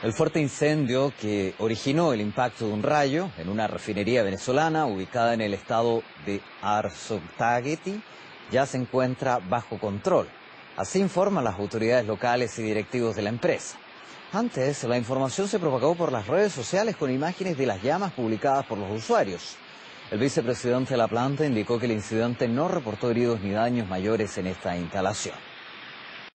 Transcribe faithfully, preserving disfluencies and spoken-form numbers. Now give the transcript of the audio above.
El fuerte incendio que originó el impacto de un rayo en una refinería venezolana ubicada en el estado de Anzoátegui ya se encuentra bajo control. Así informan las autoridades locales y directivos de la empresa. Antes, la información se propagó por las redes sociales con imágenes de las llamas publicadas por los usuarios. El vicepresidente de la planta indicó que el incidente no reportó heridos ni daños mayores en esta instalación.